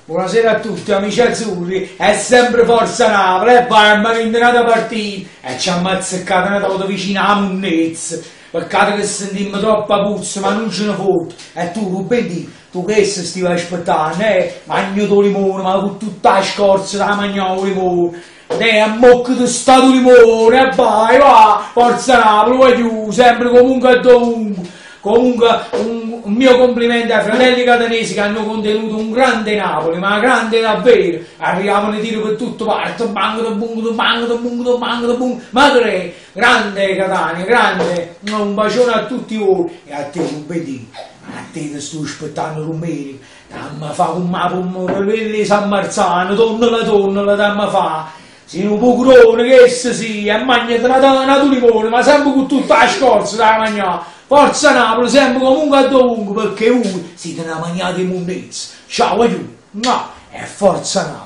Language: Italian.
Buonasera a tutti amici azzurri, è sempre Forza Napoli e vai a marindinata partita e ci ha ammazzaccato una volta vicino alla munnezza. Peccato che sentimmo troppa puzza ma non ce ne fotte. E tu Rubetti, tu che stai aspettando, Magnato limone, ma con tutta la scorza da mangiare limone. A mocco di stato limone e vai, va, Forza Napoli, vai giù, sempre comunque e dovunque. Comunque un mio complimento ai fratelli catanesi che hanno contenuto un grande Napoli, ma grande davvero. Arrivavano i tiri per tutto parte, ma che grande Catania, grande. Un bacione a tutti voi e a te Rubetti, a te che sto aspettando Rumeni, dammi fa un mappo San Marzano, tonnala, dammi fa. Sei un pocrone che sì, e mangiate una limone, ma sempre con tutta la scorza da mangiare. Forza Napoli, sempre comunque a dovunque, perché voi siete una magnata di mondezza. Ciao, aiuto, no, è Forza Napoli.